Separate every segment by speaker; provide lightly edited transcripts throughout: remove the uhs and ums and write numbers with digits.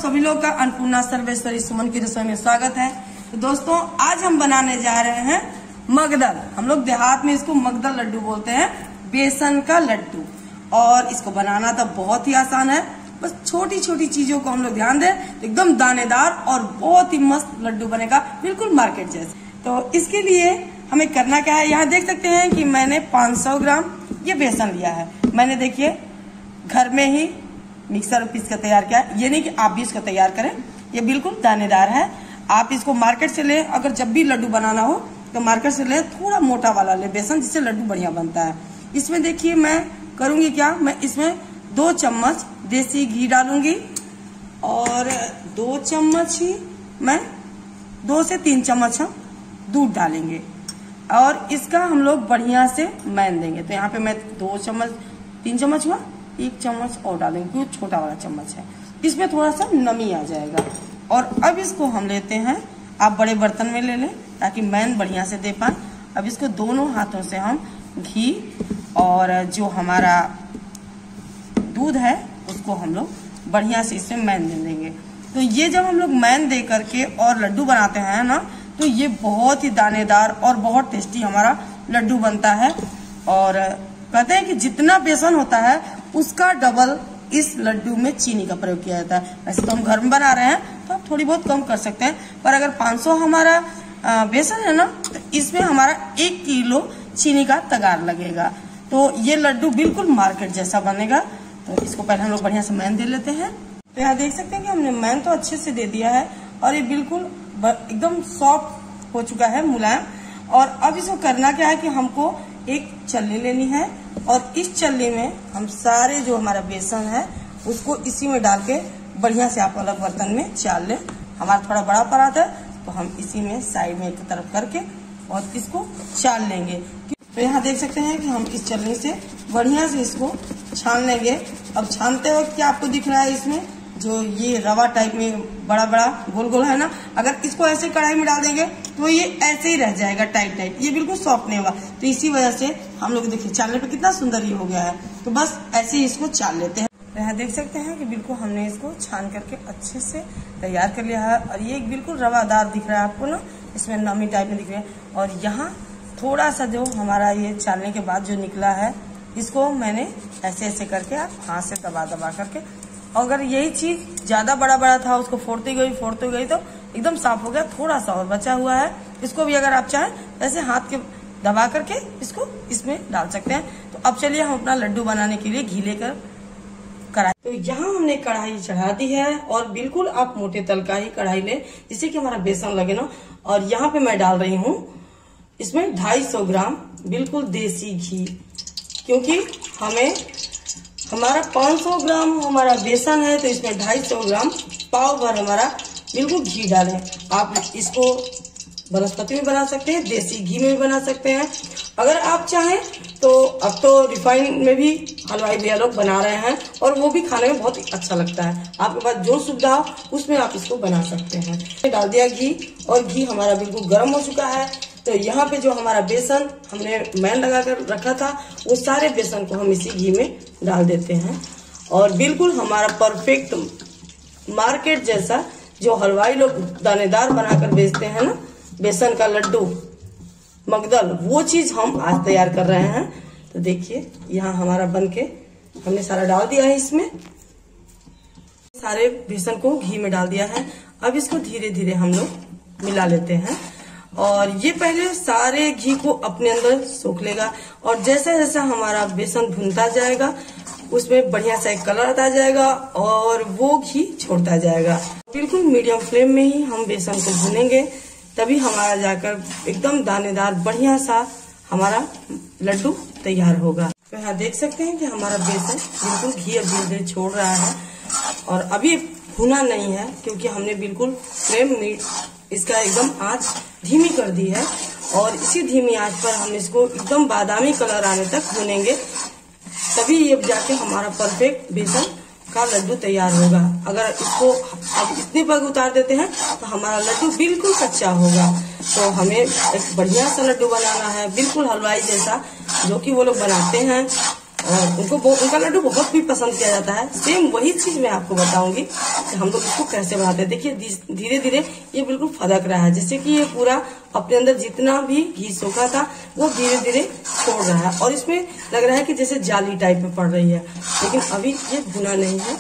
Speaker 1: सभी लोग का अन्नपूर्णा सर्वेश्वरी सुमन की रसोई में स्वागत है। तो दोस्तों आज हम बनाने जा रहे हैं मगदल। हम लोग देहात में इसको मगदल लड्डू बोलते हैं, बेसन का लड्डू। और इसको बनाना तो बहुत ही आसान है, बस छोटी छोटी चीजों को हम लोग ध्यान दें तो एकदम दानेदार और बहुत ही मस्त लड्डू बनेगा, बिल्कुल मार्केट जैसे। तो इसके लिए हमें करना क्या है, यहाँ देख सकते हैं कि मैंने 500 ग्राम ये बेसन लिया है। मैंने देखिए घर में ही मिक्सर पीस कर तैयार किया है। ये नहीं कि आप भी इसको तैयार करें, ये बिल्कुल दानेदार है। आप इसको मार्केट से ले, अगर जब भी लड्डू बनाना हो तो मार्केट से ले, थोड़ा मोटा वाला ले बेसन, जिससे लड्डू बढ़िया बनता है। इसमें देखिए मैं करूंगी क्या, मैं इसमें 2 चम्मच देसी घी डालूंगी और 2 चम्मच ही मैं 2 से 3 चम्मच हम दूध डालेंगे और इसका हम लोग बढ़िया से मैन देंगे। तो यहाँ पे मैं 2 चम्मच 3 चम्मच हुआ, 1 चम्मच और डालेंगे क्योंकि छोटा वाला चम्मच है, इसमें थोड़ा सा नमी आ जाएगा। और अब इसको हम लेते हैं, आप बड़े बर्तन में ले लें ताकि मैन बढ़िया से दे पाए। अब इसको दोनों हाथों से हम घी और जो हमारा दूध है उसको हम लोग बढ़िया से इसमें मैन दे देंगे। तो ये जब हम लोग मैन दे करके और लड्डू बनाते हैं ना, तो ये बहुत ही दानेदार और बहुत टेस्टी हमारा लड्डू बनता है। और कहते हैं कि जितना बेसन होता है उसका डबल इस लड्डू में चीनी का प्रयोग किया जाता है। वैसे तो हम घर में बना रहे हैं तो आप थोड़ी बहुत कम कर सकते हैं, पर अगर 500 हमारा बेसन है ना, तो इसमें हमारा 1 किलो चीनी का तगार लगेगा। तो ये लड्डू बिल्कुल मार्केट जैसा बनेगा। तो इसको पहले हम लोग बढ़िया से मैन दे लेते हैं। तो यहाँ देख सकते हैं कि हमने मैन तो अच्छे से दे दिया है और ये बिल्कुल एकदम सॉफ्ट हो चुका है, मुलायम। और अब इसको करना क्या है कि हमको एक छलनी लेनी है और इस छलनी में हम सारे जो हमारा बेसन है उसको इसी में डाल के बढ़िया से आप अलग बर्तन में चाल लें। हमारा थोड़ा बड़ा परात है तो हम इसी में साइड में एक तरफ करके और इसको चाल लेंगे। तो यहाँ देख सकते हैं कि हम इस छलनी से बढ़िया से इसको छान लेंगे। अब छानते वक्त क्या आपको दिख रहा है, इसमें जो ये रवा टाइप में बड़ा बड़ा गोल गोल है ना, अगर इसको ऐसे कढ़ाई में डाल देंगे तो ये ऐसे ही रह जाएगा टाइट टाइट, ये बिल्कुल सॉफ्ट नहीं होगा। तो इसी वजह से हम लोग देखिए चालने पे कितना सुंदर ये हो गया है। तो बस ऐसे ही इसको चाल लेते हैं। यहाँ देख सकते हैं कि बिल्कुल हमने इसको छान करके अच्छे से तैयार कर लिया है और ये बिल्कुल रवादार दिख रहा है आपको ना, इसमें नमी टाइप में दिख रही है। और यहाँ थोड़ा सा जो हमारा ये चालने के बाद जो निकला है, इसको मैंने ऐसे ऐसे करके आप हाथ से दबा दबा करके, अगर यही चीज ज्यादा बड़ा बड़ा था उसको फोड़ती गई तो एकदम साफ हो गया। थोड़ा सा और बचा हुआ है, इसको भी अगर आप चाहें ऐसे हाथ के दबा करके इसको इसमें डाल सकते हैं। तो अब चलिए हम अपना लड्डू बनाने के लिए घी लेकर कढ़ाई। तो यहाँ हमने कढ़ाई चढ़ा दी है और बिल्कुल आप मोटे तल का ही कढ़ाई ले, जिससे कि हमारा बेसन लगे ना। और यहाँ पे मैं डाल रही हूँ इसमें 250 ग्राम बिल्कुल देसी घी, क्योंकि हमें हमारा 500 ग्राम हमारा बेसन है तो इसमें 250 ग्राम पाव भर हमारा बिल्कुल घी डालें। आप इसको वनस्पति में बना सकते हैं, देसी घी में भी बना सकते हैं। अगर आप चाहें तो अब तो रिफाइन में भी हलवाई भैया लोग बना रहे हैं और वो भी खाने में बहुत ही अच्छा लगता है। आपके पास जो सुविधा हो उसमें आप इसको बना सकते हैं। डाल दिया घी और घी हमारा बिल्कुल गर्म हो चुका है। तो यहाँ पे जो हमारा बेसन हमने मैन लगा कर रखा था, वो सारे बेसन को हम इसी घी में डाल देते हैं और बिल्कुल हमारा परफेक्ट मार्केट जैसा जो हलवाई लोग दानेदार बनाकर बेचते हैं ना, बेसन का लड्डू मगदल, वो चीज हम आज तैयार कर रहे हैं। तो देखिए यहाँ हमारा बनके हमने सारा डाल दिया है, इसमें सारे बेसन को घी में डाल दिया है। अब इसको धीरे धीरे हम लोग मिला लेते हैं और ये पहले सारे घी को अपने अंदर सोख लेगा और जैसे जैसे हमारा बेसन भुनता जाएगा उसमें बढ़िया सा एक कलर आता जाएगा और वो घी छोड़ता जाएगा। बिल्कुल मीडियम फ्लेम में ही हम बेसन को भुनेंगे, तभी हमारा जाकर एकदम दानेदार बढ़िया सा हमारा लड्डू तैयार होगा। तो यहाँ देख सकते हैं कि हमारा बेसन बिल्कुल घी अब धीरे धीरे छोड़ रहा है और अभी भुना नहीं है, क्योंकि हमने बिल्कुल फ्लेम इसका एकदम आंच धीमी कर दी है और इसी धीमी आंच पर हम इसको एकदम बादामी कलर आने तक भुनेंगे, तभी ये जाके हमारा परफेक्ट बेसन का लड्डू तैयार होगा। अगर इसको अब इतने पर उतार देते हैं तो हमारा लड्डू बिल्कुल कच्चा होगा। तो हमें एक बढ़िया सा लड्डू बनाना है, बिल्कुल हलवाई जैसा, जो कि वो लोग बनाते हैं। और उनका लड्डू बहुत भी पसंद किया जाता है। सेम वही चीज मैं आपको बताऊंगी कि हम लोग इसको कैसे बनाते हैं। देखिए धीरे धीरे ये बिल्कुल फदक रहा है, जैसे कि ये पूरा अपने अंदर जितना भी घी सोखा था वो धीरे धीरे छोड़ रहा है और इसमें लग रहा है कि जैसे जाली टाइप में पड़ रही है, लेकिन अभी ये भुना नहीं है।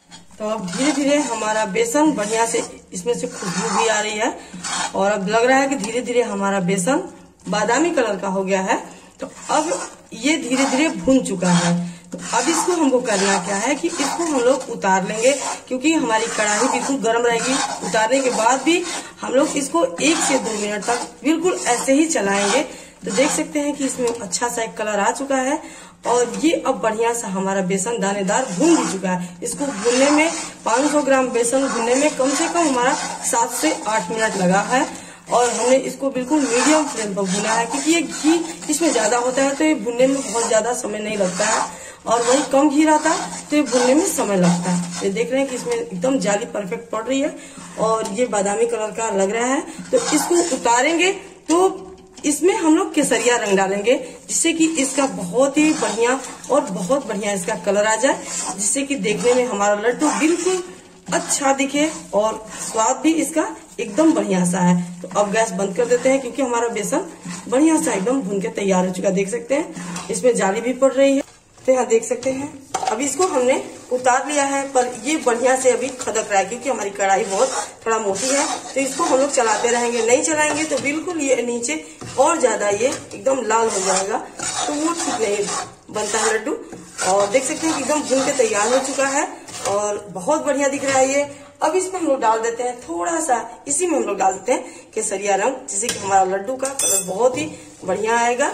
Speaker 1: तो अब धीरे धीरे हमारा बेसन बढ़िया से इसमें से खुशबू भी आ रही है और अब लग रहा है कि धीरे धीरे हमारा बेसन बादामी कलर का हो गया है। तो अब ये धीरे धीरे भुन चुका है। तो अब इसको हमको करना क्या है कि इसको हम लोग उतार लेंगे, क्योंकि हमारी कढ़ाई बिल्कुल गर्म रहेगी। उतारने के बाद भी हम लोग इसको 1 से 2 मिनट तक बिल्कुल ऐसे ही चलाएंगे। तो देख सकते हैं कि इसमें अच्छा सा एक कलर आ चुका है और ये अब बढ़िया सा हमारा बेसन दानेदार भून भी चुका है। इसको भूनने में 500 ग्राम बेसन भूनने में कम से कम हमारा 7 से 8 मिनट लगा है और हमने इसको बिल्कुल मीडियम फ्लेम पर भुना है, क्योंकि ये घी इसमें ज्यादा होता है तो ये भुनने में बहुत ज्यादा समय नहीं लगता है और वही कम घी रहता है तो ये भुनने में समय लगता है। ये देख रहे हैं कि इसमें एकदम जाली परफेक्ट पड़ रही है और ये बादामी कलर का लग रहा है। तो इसको उतारेंगे तो इसमें हम लोग केसरिया रंग डालेंगे, जिससे कि इसका बहुत ही बढ़िया और बहुत बढ़िया इसका कलर आ जाए, जिससे कि देखने में हमारा लड्डू बिल्कुल अच्छा दिखे और स्वाद भी इसका एकदम बढ़िया सा है। तो अब गैस बंद कर देते हैं, क्योंकि हमारा बेसन बढ़िया सा एकदम भून के तैयार हो चुका। देख सकते हैं इसमें जाली भी पड़ रही है। तो यहाँ देख सकते हैं अभी इसको हमने उतार लिया है, पर ये बढ़िया से अभी खदक रहा है, क्योंकि हमारी कढ़ाई बहुत थोड़ा मोटी है। तो इसको हम लोग चलाते रहेंगे, नहीं चलाएंगे तो बिल्कुल ये नीचे और ज्यादा ये एकदम लाल हो जाएगा, तो वो ठीक नहीं बनता है लड्डू। और देख सकते हैं कि एकदम भून के तैयार हो चुका है और बहुत बढ़िया दिख रहा है ये। अब इसमें हम लोग डाल देते हैं थोड़ा सा, इसी में हम लोग डाल देते हैं केसरिया रंग, जिससे कि हमारा लड्डू का कलर बहुत ही बढ़िया आएगा।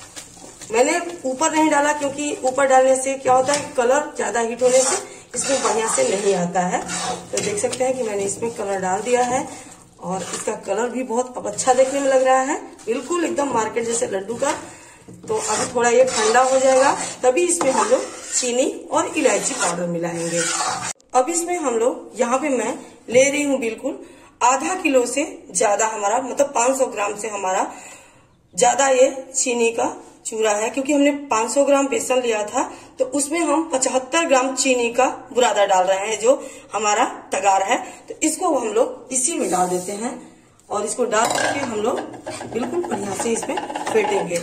Speaker 1: मैंने ऊपर नहीं डाला, क्योंकि ऊपर डालने से क्या होता है कलर ज्यादा हीट होने से इसमें बढ़िया से नहीं आता है। तो देख सकते हैं कि मैंने इसमें कलर डाल दिया है और इसका कलर भी बहुत अब अच्छा देखने में लग रहा है, बिल्कुल एकदम मार्केट जैसे लड्डू का। तो अभी थोड़ा ये ठंडा हो जाएगा, तभी इसमें हम लोग चीनी और इलायची पाउडर मिलाएंगे। अब इसमें हम लोग यहाँ पे मैं ले रही हूँ बिल्कुल आधा किलो से ज्यादा, हमारा मतलब 500 ग्राम से हमारा ज्यादा ये चीनी का चूरा है, क्योंकि हमने 500 ग्राम बेसन लिया था तो उसमें हम 75 ग्राम चीनी का बुरादा डाल रहे हैं, जो हमारा तगार है। तो इसको हम लोग इसी में डाल देते हैं और इसको डाल करके हम लोग बिल्कुल बढ़िया से इसमें फेंटेंगे।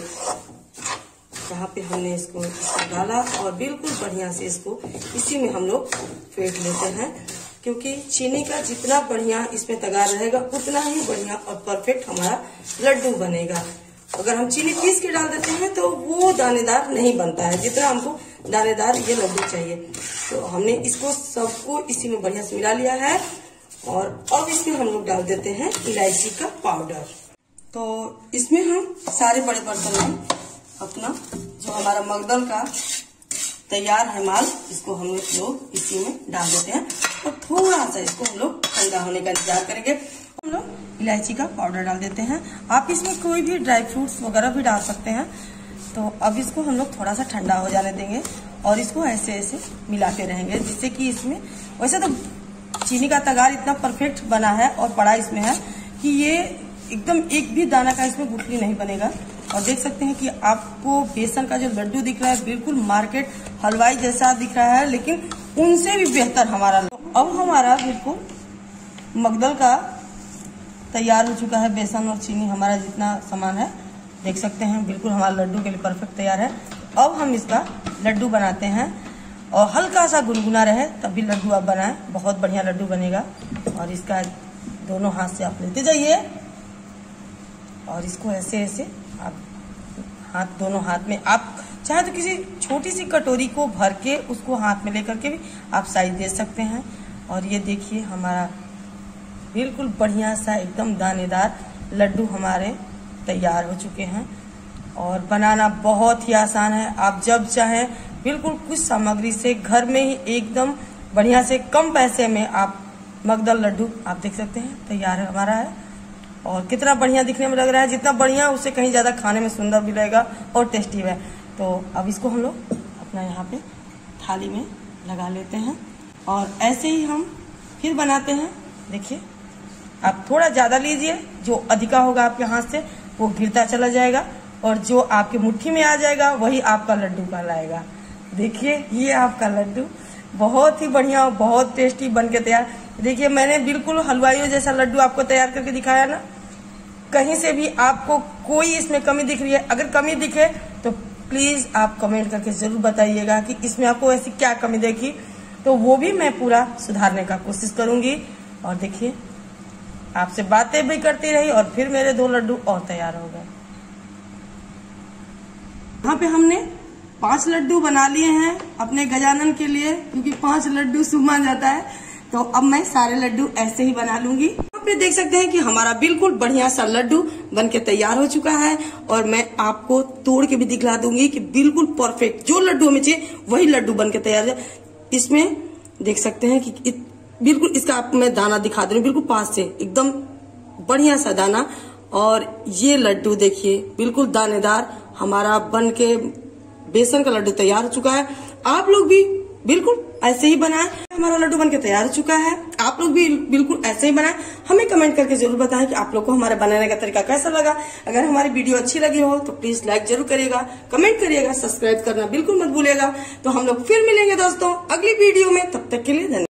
Speaker 1: यहाँ पे हमने इसको डाला और बिल्कुल बढ़िया से इसको इसी में हम लोग फेंट लेते हैं, क्योंकि चीनी का जितना बढ़िया इसमें तगार रहेगा उतना ही बढ़िया और परफेक्ट हमारा लड्डू बनेगा। अगर हम चीनी पीस के डाल देते हैं तो वो दानेदार नहीं बनता है, जितना हमको दानेदार ये लड्डू चाहिए। तो हमने इसको सबको इसी में बढ़िया से मिला लिया है और अब इसमें हम लोग डाल देते हैं इलायची का पाउडर। तो इसमें हम सारे बड़े बर्तन में अपना जो हमारा मगदल का तैयार है माल, इसको हम लोग इसी में डाल देते हैं और थोड़ा सा इसको हम लोग ठंडा होने का इंतजार करेंगे। हम लोग इलायची का पाउडर डाल देते हैं, आप इसमें कोई भी ड्राई फ्रूट्स वगैरह भी डाल सकते हैं। तो अब इसको हम लोग थोड़ा सा ठंडा हो जाने देंगे और इसको ऐसे ऐसे मिलाते रहेंगे, जिससे कि इसमें वैसे तो चीनी का तगार इतना परफेक्ट बना है और पड़ा इसमें है कि ये एकदम एक भी दाना का इसमें गुठली नहीं बनेगा। और देख सकते हैं कि आपको बेसन का जो लड्डू दिख रहा है बिल्कुल मार्केट हलवाई जैसा दिख रहा है, लेकिन उनसे भी बेहतर हमारा। अब हमारा बिल्कुल मगदल का तैयार हो चुका है, बेसन और चीनी हमारा जितना सामान है देख सकते हैं बिल्कुल हमारा लड्डू के लिए परफेक्ट तैयार है। अब हम इसका लड्डू बनाते हैं और हल्का सा गुनगुना रहे तभी लड्डू आप बनाएं, बहुत बढ़िया लड्डू बनेगा। और इसका दोनों हाथ से आप लेते जाइए और इसको ऐसे ऐसे आप दोनों हाथ में आप चाहे तो किसी छोटी सी कटोरी को भर के उसको हाथ में लेकर के भी आप साइज दे सकते हैं। और ये देखिए हमारा बिल्कुल बढ़िया सा एकदम दानेदार लड्डू हमारे तैयार हो चुके हैं और बनाना बहुत ही आसान है। आप जब चाहें बिल्कुल कुछ सामग्री से घर में ही एकदम बढ़िया से कम पैसे में आप मगदल लड्डू आप देख सकते हैं तैयार है हमारा है। और कितना बढ़िया दिखने में लग रहा है, जितना बढ़िया उससे कहीं ज्यादा खाने में सुंदर भी लगेगा और टेस्टी है। तो अब इसको हम लोग अपना यहाँ पे थाली में लगा लेते हैं और ऐसे ही हम फिर बनाते हैं। देखिए आप थोड़ा ज्यादा लीजिए, जो अधिका होगा आपके हाथ से वो गिरता चला जाएगा और जो आपके मुट्ठी में आ जाएगा वही आपका लड्डू कहलाएगा। देखिए ये आपका लड्डू बहुत ही बढ़िया और बहुत टेस्टी बन के तैयार। देखिए मैंने बिल्कुल हलवाइयों जैसा लड्डू आपको तैयार करके दिखाया ना। कहीं से भी आपको कोई इसमें कमी दिख रही है, अगर कमी दिखे तो प्लीज आप कमेंट करके जरूर बताइएगा कि इसमें आपको ऐसी क्या कमी देखी, तो वो भी मैं पूरा सुधारने का कोशिश करूंगी। और देखिए आपसे बातें भी करती रही और फिर मेरे 2 लड्डू और तैयार हो गए। यहाँ पे हमने 5 लड्डू बना लिए हैं अपने गजानन के लिए, क्योंकि 5 लड्डू शुभ मान जाता है। तो अब मैं सारे लड्डू ऐसे ही बना लूंगी। यहाँ पे देख सकते हैं कि हमारा बिल्कुल बढ़िया सा लड्डू बन के तैयार हो चुका है और मैं आपको तोड़ के भी दिखला दूंगी कि बिल्कुल परफेक्ट जो लड्डू हमें चाहिए वही लड्डू बन के तैयार है। इसमें देख सकते हैं कि बिल्कुल इसका आप मैं दाना दिखा दे रही हूँ, बिल्कुल पास से एकदम बढ़िया सा दाना। और ये लड्डू देखिए बिल्कुल दानेदार हमारा बन के बेसन का लड्डू तैयार हो चुका है। आप लोग भी बिल्कुल ऐसे ही बनाएं। हमारा लड्डू बनके तैयार हो चुका है, आप लोग भी बिल्कुल ऐसे ही बनाएं। हमें कमेंट करके जरूर बताएं कि आप लोग को हमारे बनाने का तरीका कैसा लगा। अगर हमारी वीडियो अच्छी लगी हो तो प्लीज लाइक जरूर करिएगा, कमेंट करिएगा, सब्सक्राइब करना बिल्कुल मत भूलिएगा। तो हम लोग फिर मिलेंगे दोस्तों अगली वीडियो में, तब तक के लिए धन्यवाद।